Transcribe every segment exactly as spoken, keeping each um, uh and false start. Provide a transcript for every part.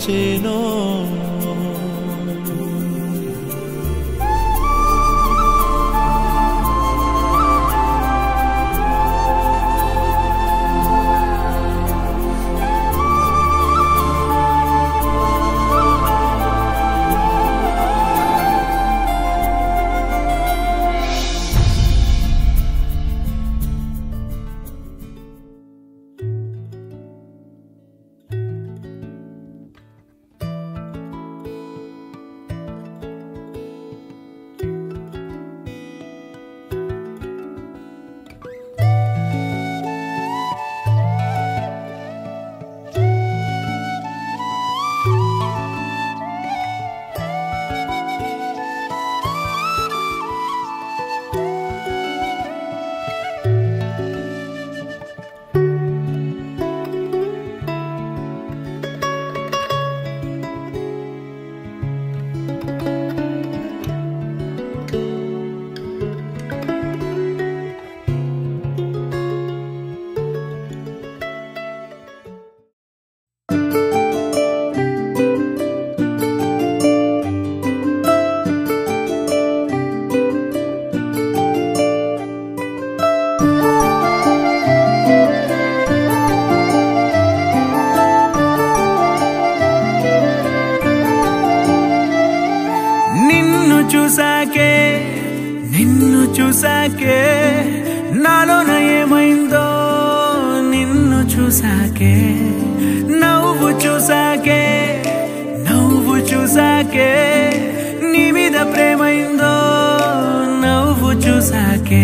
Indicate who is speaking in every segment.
Speaker 1: తోచేనో చూసాకే నిన్ను చూసాకే నాలోన ఏమైందో నిన్ను చూసాకే నవ్వు చూసాకే నవ్వు చూసాకే నీ మీద ప్రేమైందో నవ్వు చూసాకే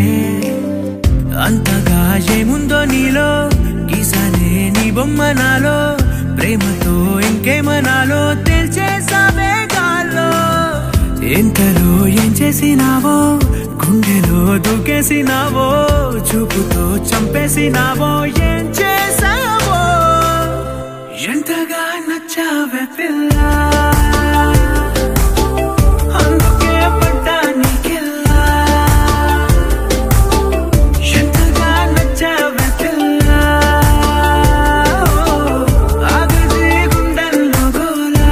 Speaker 1: అంతగా ఏముందో నీలో గీసాలే నీ బొమ్మ నాలో ప్రేమతో ఇంకేమనాలో తెలిచేసావే గాల్లో ఎంతలో ఏం చేసినావో గుండెలో దూకేసినావో చూపుతో చంపేసినావో ఏం చేసావో ఎంతగా నచ్చావే పిల్ల అందుకే పడ్డా నీకెల్లా ఎంతగా నచ్చావే పిల్ల ఆగది గుండెల్లో గోలా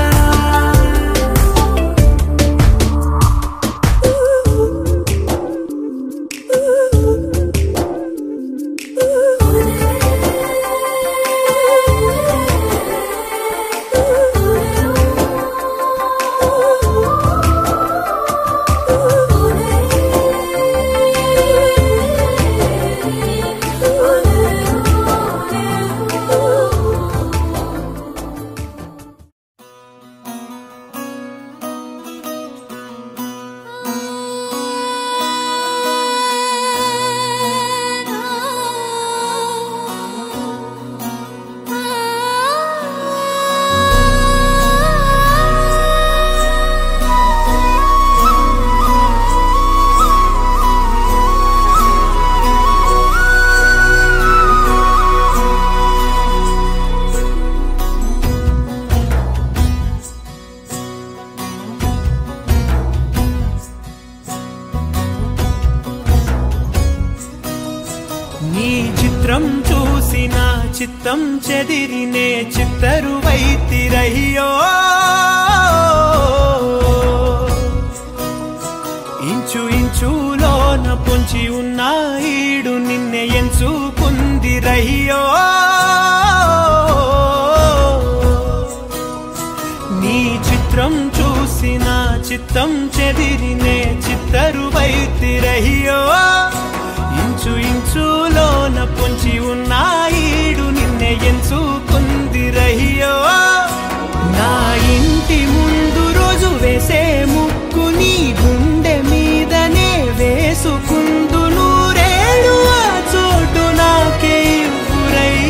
Speaker 1: చిత్తం చెదిరినే చిత్తరువైతిరయ్యో ఇంచు ఇంచులోన పొంచి ఉన్న ఈడు నిన్నే ఎంచుకుందిరయ్యో నీ చిత్రం చూసిన చిత్తం చెదిరినే చిత్తరువైతిరయ్యో ఇంచు ఇంచులోన పొంచి ఉన్న ఈడు నిన్నే ఎంచుకుందిరయ్యో నా ఇంటి ముందు రోజు వేసే ముక్కు నీ గుండె మీదనే వేసుకుందు నూరేడు ఆ చోటు నాకే ఇవ్వురయ్యో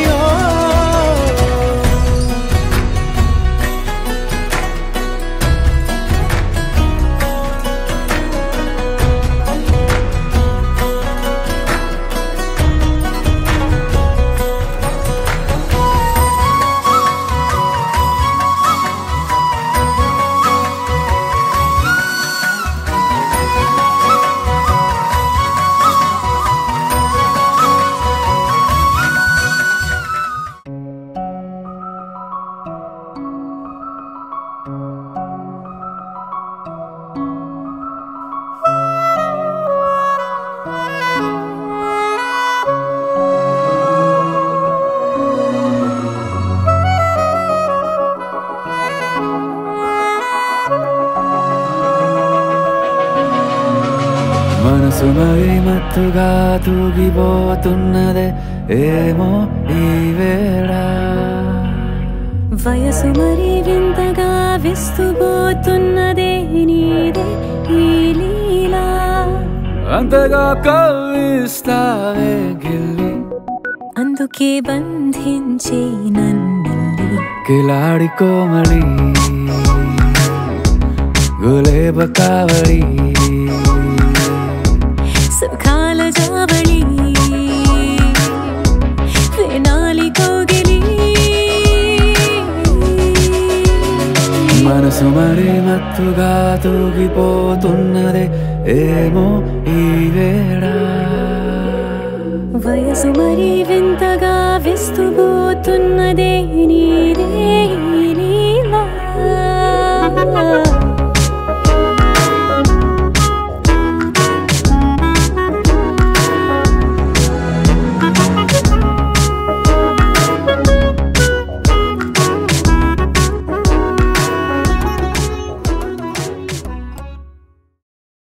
Speaker 2: తూగిపోతున్నదే ఏమో ఈ వేళ
Speaker 3: వయసు మరి వింతగా విస్తుపోతున్నదే నీదే ఈ లీలా
Speaker 2: అంతగా కవ్విస్తావే గిల్లి
Speaker 3: అందుకే బంధించే నన్నిల్లి
Speaker 2: కిలాడి కోమళి గులేబ కావళి
Speaker 3: సుఖాల జావళి వేనాలి కౌగిలి
Speaker 2: మనసు మరి మత్తుగా తూగిపోతున్నదే ఏమో ఈ వేళ
Speaker 3: వయసు మరి వింతగా విస్తుపోతున్నదే నీదే